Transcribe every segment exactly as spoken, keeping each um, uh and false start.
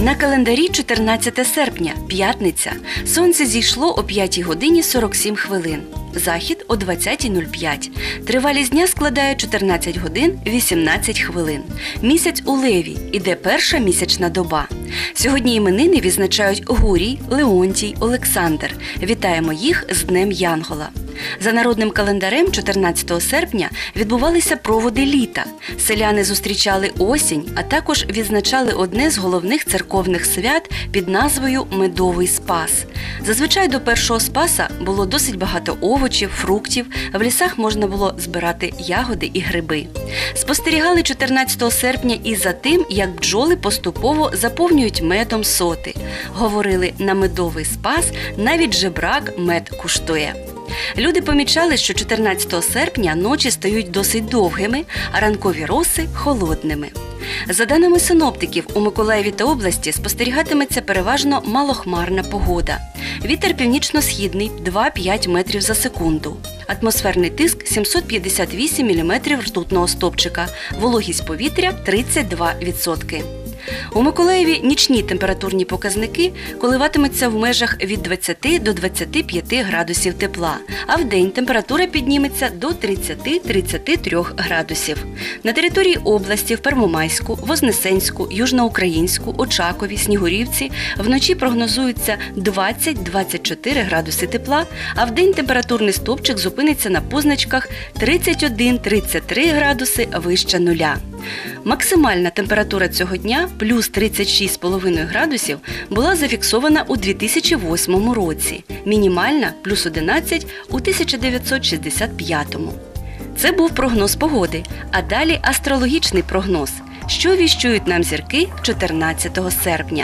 На календарі чотирнадцяте серпня, п'ятниця. Сонце зійшло о п'ятій годині сорок сім хвилин. Захід о двадцятій нуль п'ять. Тривалість дня складає чотирнадцять годин вісімнадцять хвилин. Місяць у Леві. Іде перша місячна доба. Сьогодні іменини відзначають Гурій, Леонтій, Олександр. Вітаємо їх з Днем Янгола. За народним календарем чотирнадцятого серпня відбувалися проводи літа. Селяни зустрічали осінь, а також відзначали одне з головних церковних свят під назвою Медовий Спас. Зазвичай до першого Спаса було досить багато овочів, фруктів, в лісах можна було збирати ягоди і гриби. Спостерігали чотирнадцятого серпня і за тим, як бджоли поступово заповнюють медом соти. Говорили, на Медовий Спас навіть жебрак мед куштує. Люди помічали, що чотирнадцятого серпня ночі стають досить довгими, а ранкові роси – холодними. За даними синоптиків, у Миколаєві та області спостерігатиметься переважно малохмарна погода. Вітер північно-східний – два-п'ять метрів за секунду. Атмосферний тиск – сімсот п'ятдесят вісім міліметрів ртутного стовпчика. Вологість повітря – тридцять два відсотки. У Миколаєві нічні температурні показники коливатимуться в межах від двадцяти до двадцяти п'яти градусів тепла, а вдень температура підніметься до тридцяти - тридцяти трьох градусів. На території області в Первомайську, Вознесенську, Южноукраїнську, Очакові, Снігурівці вночі прогнозується двадцять - двадцять чотири градуси тепла, а вдень температурний стовпчик зупиниться на позначках тридцять один - тридцять три градуси вище нуля. Максимальна температура цього дня, плюс тридцять шість цілих п'ять десятих градусів, була зафіксована у дві тисячі восьмому році, мінімальна – плюс одинадцять у тисяча дев'ятсот шістдесят п'ятому. Це був прогноз погоди, а далі астрологічний прогноз, що віщують нам зірки чотирнадцятого серпня.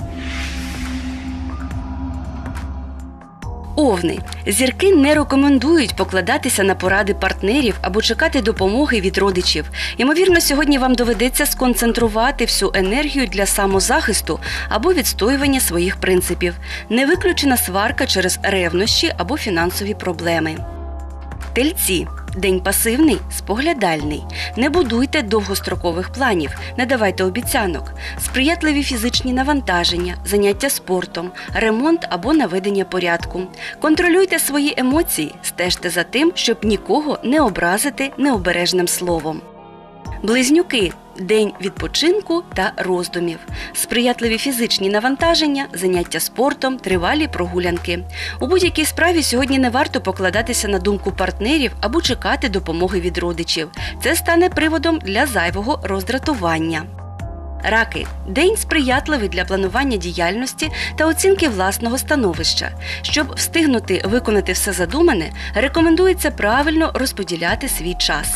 Овни. Зірки не рекомендують покладатися на поради партнерів або чекати допомоги від родичів. Ймовірно, сьогодні вам доведеться сконцентрувати всю енергію для самозахисту або відстоювання своїх принципів. Не виключена сварка через ревнощі або фінансові проблеми. Тельці. День пасивний, споглядальний. Не будуйте довгострокових планів, не давайте обіцянок. Сприятливі фізичні навантаження, заняття спортом, ремонт або наведення порядку. Контролюйте свої емоції, стежте за тим, щоб нікого не образити необережним словом. Близнюки. День відпочинку та роздумів. Сприятливі фізичні навантаження, заняття спортом, тривалі прогулянки. У будь-якій справі сьогодні не варто покладатися на думку партнерів або чекати допомоги від родичів. Це стане приводом для зайвого роздратування. Раки. День сприятливий для планування діяльності та оцінки власного становища. Щоб встигнути виконати все задумане, рекомендується правильно розподіляти свій час.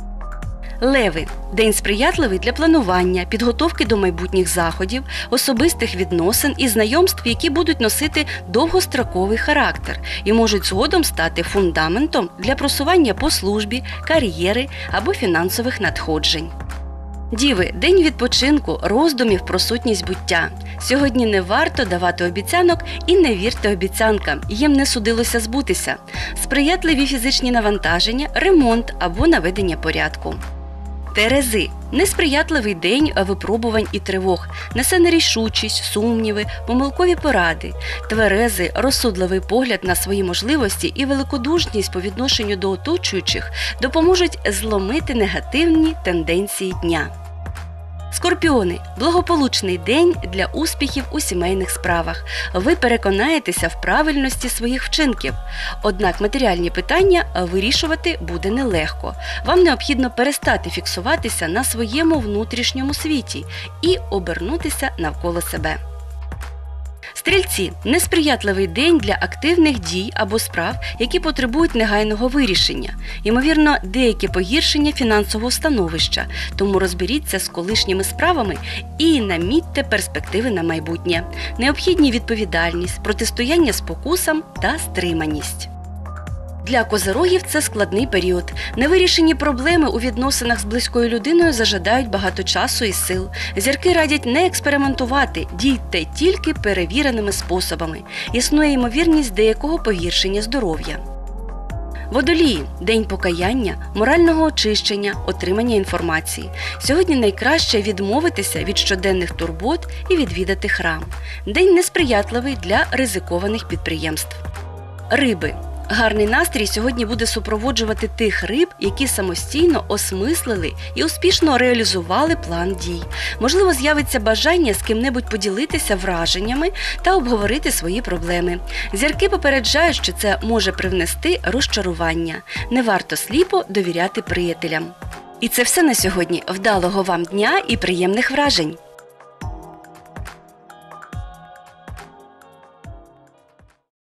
Леви. День сприятливий для планування, підготовки до майбутніх заходів, особистих відносин і знайомств, які будуть носити довгостроковий характер і можуть згодом стати фундаментом для просування по службі, кар'єри або фінансових надходжень. Діви. День відпочинку, роздумів про сутність буття. Сьогодні не варто давати обіцянок і не вірте обіцянкам, їм не судилося збутися. Сприятливі фізичні навантаження, ремонт або наведення порядку. Терези. Несприятливий день випробувань і тривог, несе нерішучість, сумніви, помилкові поради. Тверезий, розсудливий погляд на свої можливості і великодушність по відношенню до оточуючих допоможуть зломити негативні тенденції дня. Скорпіони. Благополучний день для успіхів у сімейних справах. Ви переконаєтеся в правильності своїх вчинків. Однак матеріальні питання вирішувати буде нелегко. Вам необхідно перестати фіксуватися на своєму внутрішньому світі і обернутися навколо себе. Стрільці. Несприятливий день для активних дій або справ, які потребують негайного вирішення. Ймовірно, деяке погіршення фінансового становища, тому розберіться з колишніми справами і намітьте перспективи на майбутнє. Необхідні відповідальність, протистояння спокусам та стриманість. Для козирогів це складний період. Невирішені проблеми у відносинах з близькою людиною зажадають багато часу і сил. Зірки радять не експериментувати, дійте тільки перевіреними способами. Існує ймовірність деякого погіршення здоров'я. Водолії – день покаяння, морального очищення, отримання інформації. Сьогодні найкраще відмовитися від щоденних турбот і відвідати храм. День несприятливий для ризикованих підприємств. Риби. Гарний настрій сьогодні буде супроводжувати тих риб, які самостійно осмислили і успішно реалізували план дій. Можливо, з'явиться бажання з ким-небудь поділитися враженнями та обговорити свої проблеми. Зірки попереджають, що це може привнести розчарування. Не варто сліпо довіряти приятелям. І це все на сьогодні. Вдалого вам дня і приємних вражень!